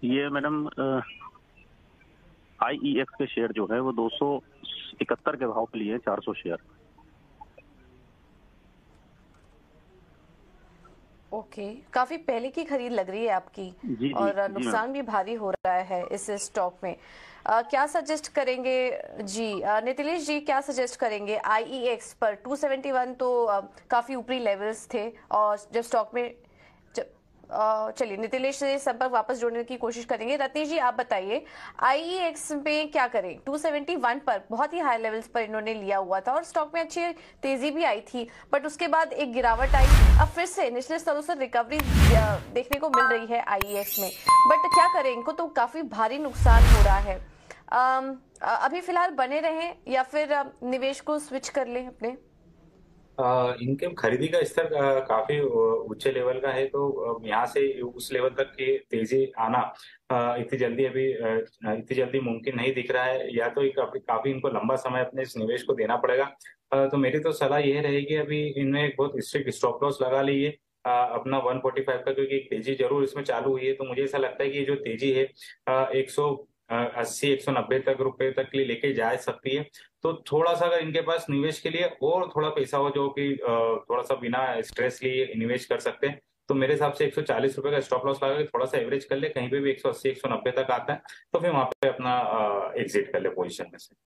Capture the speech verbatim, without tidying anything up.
ये madam I E X के share जो है वो दो सौ इकहत्तर के भाव पे लिए चार सौ शेयर। ओके, काफी पहले की खरीद लग रही है आपकी। जी जी और जी मैम। नुकसान भी भारी हो रहा है इस स्टॉक में। आ, क्या सजेस्ट करेंगे जी? आ, नितिलेश जी, क्या सजेस्ट करेंगे? आई ई एक्स पर टू सेवेंटी वन तो आ, काफी ऊपरी लेवल्स थे, और जब स्टॉक में जब आ, चलिए नितिलेश से संपर्क वापस जोड़ने की कोशिश करेंगे। रत्नेश जी, आप बताइए आई ई एक्स में क्या करें? टू सेवेंटी वन पर बहुत ही हाई लेवल्स पर इन्होंने लिया हुआ था और स्टॉक में अच्छी तेजी भी आई थी, बट उसके बाद एक गिरावट आई। अब फिर से निचले स्तरों से रिकवरी देखने को मिल रही है आई ई एक्स में, बट क्या करें? इनको तो काफी भारी नुकसान हो रहा है। अम, अभी फिलहाल बने रहें या फिर निवेश को स्विच कर लें अपने? आ, इनके खरीदी का स्तर आ, काफी ऊंचे लेवल का है, तो यहाँ से उस लेवल तक की तेजी आना आ, इतनी जल्दी अभी आ, इतनी जल्दी मुमकिन नहीं दिख रहा है। या तो एक काफी काफी इनको लंबा समय अपने इस निवेश को देना पड़ेगा। आ, तो मेरी तो सलाह यह रहेगी, अभी इनमें एक बहुत स्ट्रिक्ट स्टॉप लॉस लगा लीजिए आ, अपना वन फोर्टी फाइव का, क्योंकि एक तेजी जरूर इसमें चालू हुई है। तो मुझे ऐसा लगता है कि ये जो तेजी है एक सौ अस्सी एक सौ नब्बे तक रुपए तक के लिए लेके जा सकती है। तो थोड़ा सा अगर इनके पास निवेश के लिए और थोड़ा पैसा हो, जो कि अ, थोड़ा सा बिना स्ट्रेस लिए निवेश कर सकते हैं, तो मेरे हिसाब से एक सौ चालीस रुपए का स्टॉप लॉस लगा के थोड़ा सा एवरेज कर ले, कहीं पे भी एक सौ अस्सी एक सौ नब्बे तक आता है तो फिर वहां पे अपना एग्जिट कर ले पोजीशन में से।